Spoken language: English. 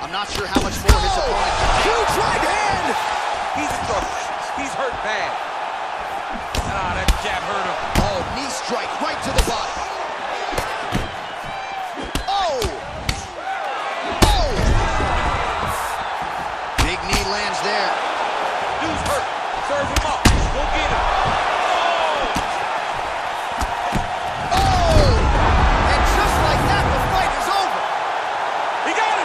I'm not sure how much more his opponent can take. Huge right hand! He's in trouble. He's hurt bad. Ah, that jab hurt him. Oh, knee strike right to the body. Oh! Oh! Big knee lands there. Dude's hurt. Serve him up.